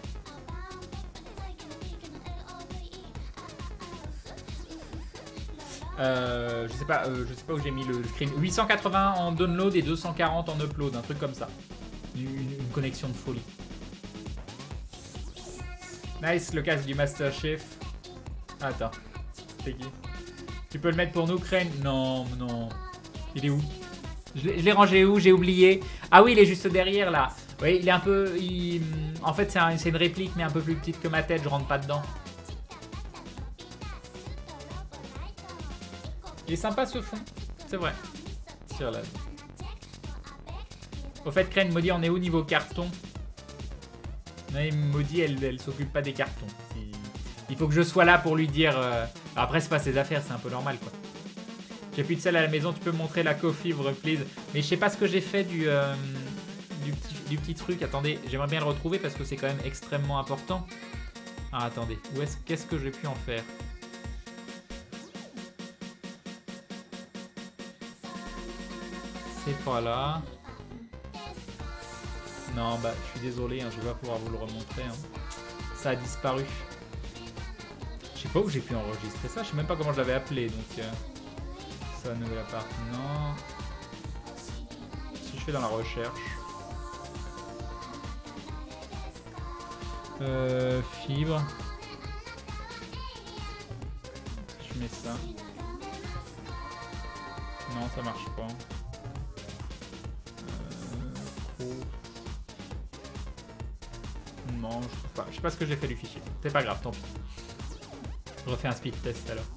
Speaker 1: Euh, je sais pas, euh, je sais pas où j'ai mis le screen. huit cent quatre-vingts en download et deux cent quarante en upload, un truc comme ça. Une, une connexion de folie. Nice, le casque du Master Chief. Attends, c'est qui? Tu peux le mettre pour nous, Crane? Non, non. Il est où? Je l'ai rangé où? J'ai oublié. Ah oui, il est juste derrière, là. Oui, il est un peu... Il... En fait, c'est un, une réplique, mais un peu plus petite que ma tête. Je rentre pas dedans. Il est sympa, ce fond. C'est vrai. Sur la... Au fait, Crane, Maudit, on est où niveau carton? Non, Maudit, elle, elle s'occupe pas des cartons. Il faut que je sois là pour lui dire... Euh... Après, c'est pas ses affaires, c'est un peu normal, quoi. J'ai plus de sel à la maison, tu peux me montrer la cofibre, please. Mais je sais pas ce que j'ai fait du, euh, du, petit, du petit truc. Attendez, j'aimerais bien le retrouver parce que c'est quand même extrêmement important. Ah, attendez, où est-ce qu'est-ce que j'ai pu en faire? C'est pas là. Non, bah, je suis désolé, hein, je vais pas pouvoir vous le remontrer. Hein. Ça a disparu. Je sais pas où j'ai pu enregistrer ça, je sais même pas comment je l'avais appelé, donc... Euh... Ça, nouvel appartement. Si je fais dans la recherche... Euh... Fibre. Je mets ça. Non, ça marche pas. Euh... Non, je sais pas. Je sais pas ce que j'ai fait du fichier. C'est pas grave, tant pis. Je refais un speed test alors.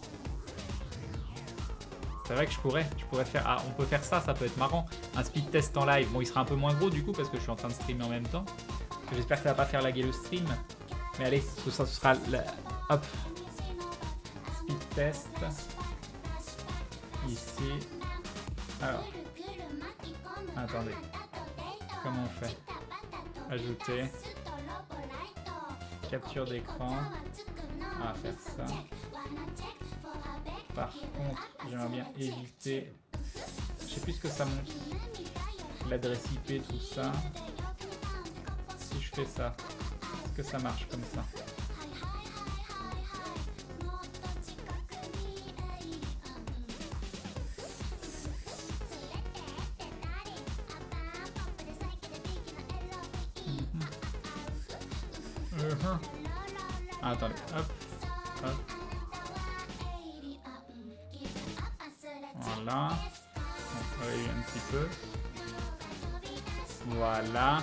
Speaker 1: C'est vrai que je pourrais, je pourrais faire... Ah, on peut faire ça, ça peut être marrant. Un speed test en live. Bon, il sera un peu moins gros du coup parce que je suis en train de streamer en même temps. J'espère que ça va pas faire laguer le stream. Mais allez, ce sera... La... Hop. Speed test. Ici. Alors. Attendez. Comment on fait? Ajouter. Capture d'écran. On va faire ça. Par contre, j'aimerais bien éviter... Je sais plus ce que ça montre. L'adresse I P, tout ça. Si je fais ça, est-ce que ça marche comme ça? Uh-huh. Ah, attendez, hop, hop. Voilà. On va y un petit peu. Voilà.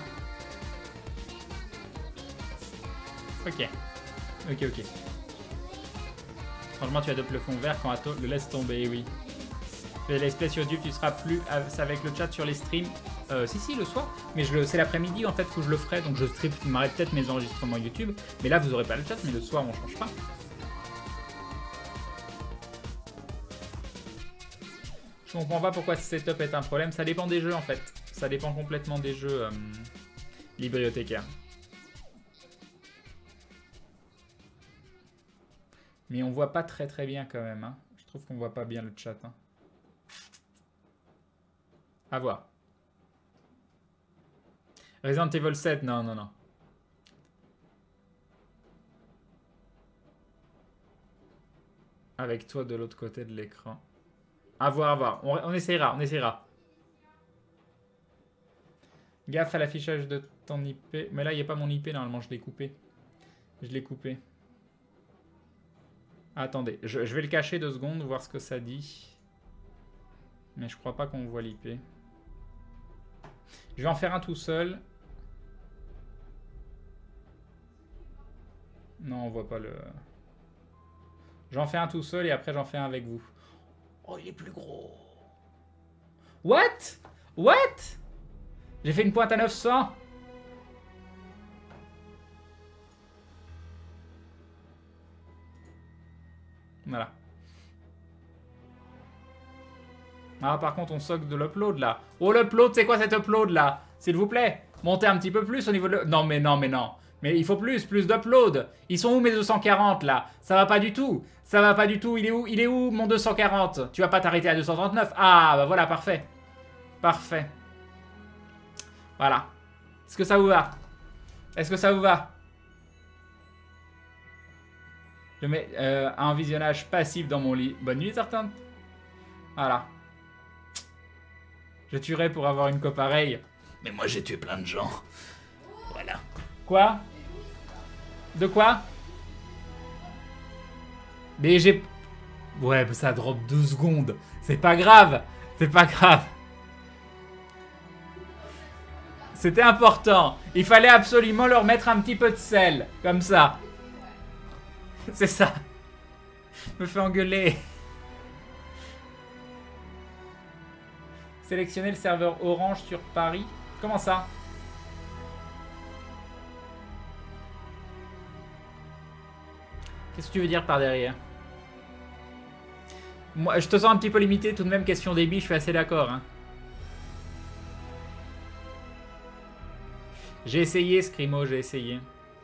Speaker 1: Ok. Ok, ok. Franchement, tu adoptes le fond vert quand Atto le laisse tomber, oui. Fais l'espèce sur YouTube, tu seras plus avec le chat sur les streams. Euh, si, si, le soir. Mais c'est l'après-midi en fait que je le ferai. Donc je streamerai peut-être mes enregistrements YouTube. Mais là, vous n'aurez pas le chat. Mais le soir, on change pas. Je comprends pas pourquoi ce setup est un problème. Ça dépend des jeux en fait. Ça dépend complètement des jeux euh, bibliothécaires. Mais on voit pas très très bien quand même. Hein. Je trouve qu'on voit pas bien le chat. Hein. À voir. Resident Evil sept, non, non, non. Avec toi de l'autre côté de l'écran. À voir, à voir. On, on essayera, on essayera. Gaffe à l'affichage de ton I P. Mais là, il n'y a pas mon I P, normalement, je l'ai coupé. Je l'ai coupé. Attendez, je, je vais le cacher deux secondes, voir ce que ça dit. Mais je crois pas qu'on voit l'I P. Je vais en faire un tout seul. Non, on voit pas le... J'en fais un tout seul et après j'en fais un avec vous. Oh, il est plus gros. What? What? J'ai fait une pointe à neuf cents. Voilà. Ah, par contre, on soque de l'upload là. Oh, l'upload, c'est quoi cet upload là? S'il vous plaît, montez un petit peu plus au niveau de... Non, mais non, mais non. Mais il faut plus, plus d'upload. Ils sont où mes deux cent quarante là? Ça va pas du tout. Ça va pas du tout. Il est où, il est où mon deux cent quarante? Tu vas pas t'arrêter à deux cent trente-neuf? Ah, bah voilà, parfait. Parfait. Voilà. Est-ce que ça vous va? Est-ce que ça vous va? Je mets euh, un visionnage passif dans mon lit. Bonne nuit, certains. Voilà. Je tuerais pour avoir une co pareille. Mais moi, j'ai tué plein de gens. Voilà. Quoi? De quoi? Mais j'ai... Ouais, ça drop deux secondes. C'est pas grave. C'est pas grave. C'était important. Il fallait absolument leur mettre un petit peu de sel. Comme ça. C'est ça. Je me fais engueuler. Sélectionner le serveur Orange sur Paris. Comment ça? Qu'est-ce que tu veux dire par derrière? Moi, je te sens un petit peu limité. Tout de même, question débit, je suis assez d'accord. Hein. J'ai essayé, Scrimo, j'ai essayé.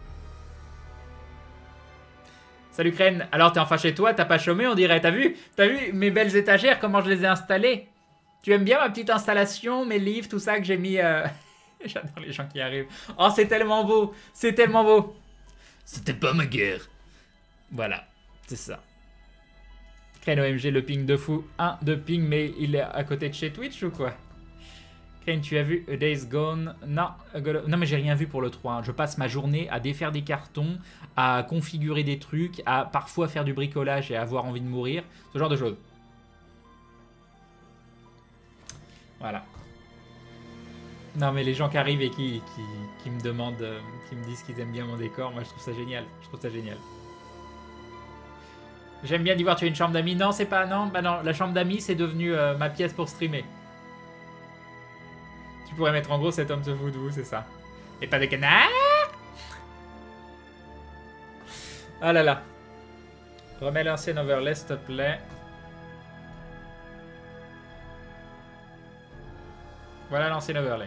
Speaker 1: Salut Crane. Alors, t'es enfin chez toi, t'as pas chômé, on dirait. T'as vu? T'as vu mes belles étagères, comment je les ai installées? Tu aimes bien ma petite installation, mes livres, tout ça que j'ai mis... Euh... J'adore les gens qui arrivent. Oh, c'est tellement beau. C'est tellement beau. C'était pas ma guerre. Voilà, c'est ça. Crane O M G, le ping de fou. Un de ping, mais il est à côté de chez Twitch ou quoi? Crane, tu as vu A Days Gone? Non, non mais j'ai rien vu pour le trois. Hein. Je passe ma journée à défaire des cartons, à configurer des trucs, à parfois faire du bricolage et avoir envie de mourir. Ce genre de choses. Voilà. Non mais les gens qui arrivent et qui, qui, qui me demandent, euh, qui me disent qu'ils aiment bien mon décor, moi je trouve ça génial. Je trouve ça génial. J'aime bien d'y voir, tu as une chambre d'amis. Non, c'est pas... Non, bah non, la chambre d'amis, c'est devenu euh, ma pièce pour streamer. Tu pourrais mettre en gros cet homme se fout de vous, c'est ça. Et pas de canard. Ah là là. Remets l'ancienne overlay, s'il te plaît. Voilà l'ancienne overlay.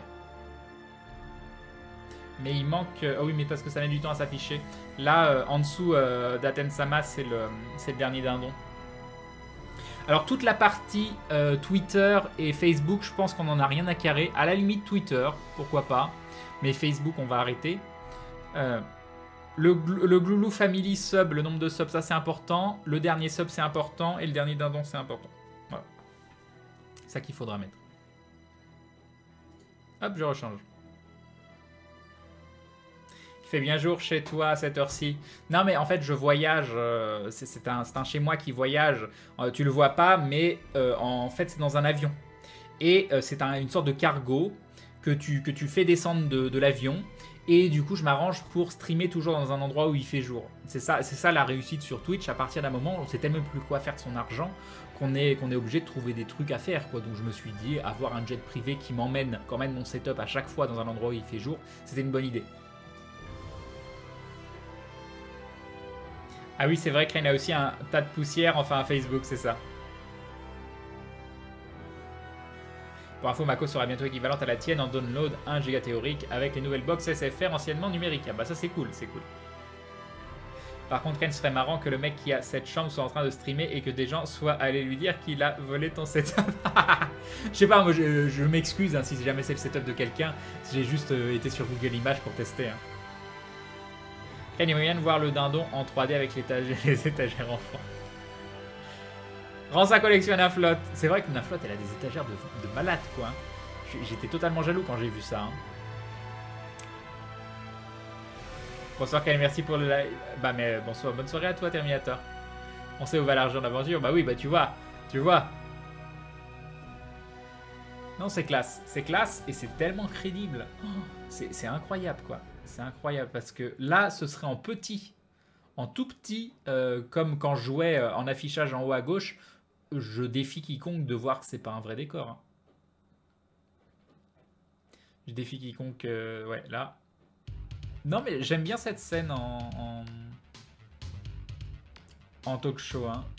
Speaker 1: Mais il manque... Ah oh oui, mais parce que ça met du temps à s'afficher. Là, euh, en dessous euh, d'Atensama, c'est le, le dernier dindon. Alors, toute la partie euh, Twitter et Facebook, je pense qu'on n'en a rien à carrer. À la limite, Twitter, pourquoi pas. Mais Facebook, on va arrêter. Euh, le, le Gloulou Family sub, le nombre de subs, ça c'est important. Le dernier sub, c'est important. Et le dernier dindon, c'est important. Voilà. C'est ça qu'il faudra mettre. Hop, je rechange. Il fait bien jour chez toi à cette heure-ci. Non, mais en fait, je voyage. Euh, c'est un, un chez moi qui voyage. Euh, tu le vois pas, mais euh, en fait, c'est dans un avion. Et euh, c'est un, une sorte de cargo que tu, que tu fais descendre de, de l'avion. Et du coup, je m'arrange pour streamer toujours dans un endroit où il fait jour. C'est ça, c'est ça la réussite sur Twitch. À partir d'un moment, on sait tellement plus quoi faire de son argent qu'on est, qu'on est obligé de trouver des trucs à faire, quoi. Donc je me suis dit, avoir un jet privé qui m'emmène, quand même mon setup à chaque fois dans un endroit où il fait jour, c'était une bonne idée. Ah oui, c'est vrai qu'il y a aussi un tas de poussière, enfin à Facebook, c'est ça. Pour info, Mako sera bientôt équivalente à la tienne en download un giga théorique avec les nouvelles box S F R anciennement numériques. Ah bah ça c'est cool, c'est cool. Par contre, Ken, ce serait marrant que le mec qui a cette chambre soit en train de streamer et que des gens soient allés lui dire qu'il a volé ton setup. Je sais pas, moi je, je m'excuse hein, si jamais c'est le setup de quelqu'un. J'ai juste euh, été sur Google Images pour tester. Hein. Ken, il y a moyen de voir le dindon en trois D avec l'étagère, les étagères en forme. Rends sa collection à Naflot. C'est vrai que Naflot, elle a des étagères de, de malade, quoi. J'étais totalement jaloux quand j'ai vu ça. Hein. Bonsoir Ken, merci pour le live. Bah mais bonsoir, bonne soirée à toi Terminator. On sait où va l'argent d'aventure. Bah oui, bah tu vois, tu vois. Non, c'est classe, c'est classe et c'est tellement crédible. Oh, c'est incroyable quoi. C'est incroyable parce que là, ce serait en petit, en tout petit, euh, comme quand je jouais en affichage en haut à gauche. Je défie quiconque de voir que c'est pas un vrai décor. Hein. Je défie quiconque, euh, ouais, là. Non, mais j'aime bien cette scène en, en, en talk show. Hein.